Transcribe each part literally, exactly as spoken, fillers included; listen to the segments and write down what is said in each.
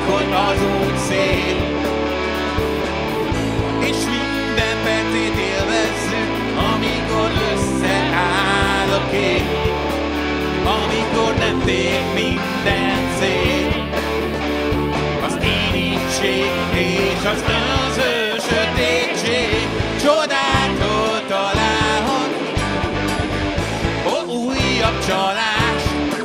hogy az úgy szép, és minden percét élvezzük, amikor összeáll a kép, amikor nem tér minden szép. Az irítség és az önző sötétség csodától találhat, ó, újabb csalás.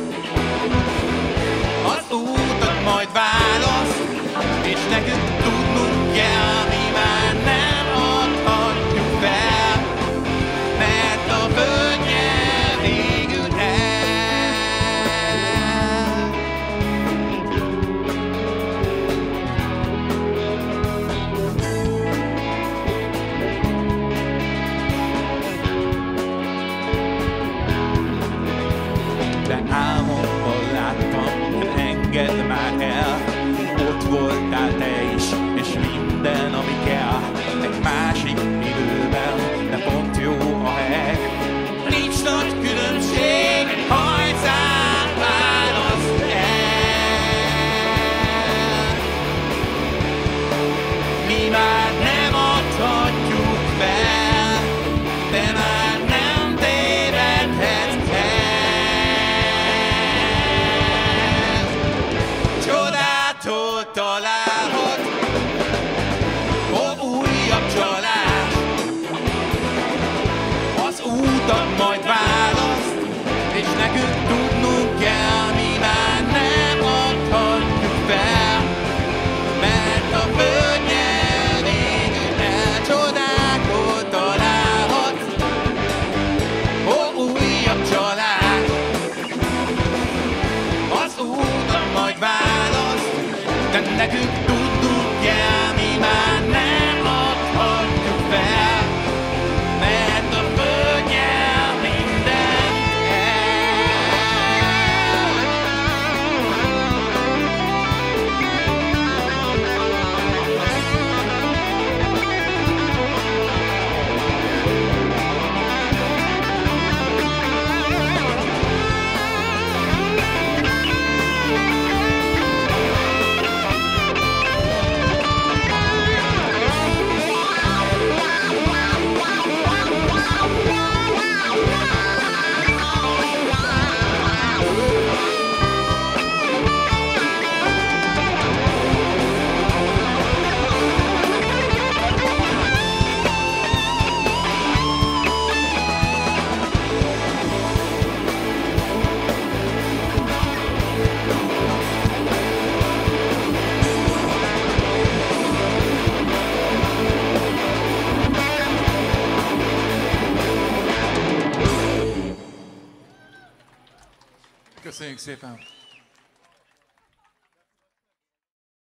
Az úton majd válasz, és nekünk tudnunk kell, mi már nem adhatjuk fel, mert a földnyel végül el. De álmomban láttam, engedd már el, ott voltál te is, és minden, ami kell, egy másik időben, de pont jó a hely. Nincs nagy különbség, egy hajszál választ el. Mi már nem adhatjuk fel, de már nem tévedhetsz el. Csodától találhat, ó, újabb csalás. Az úton majd választ, és nekünk tudnunk kell, mi már nem adhatjuk fel, mert a földnyel végül el. Csodákból találhat, ó, újabb csalás. Az úton majd választ, de nekünk tudnunk kell, mi már nem adhatjuk fel, mert a földnyel minden Köszönjük szépen!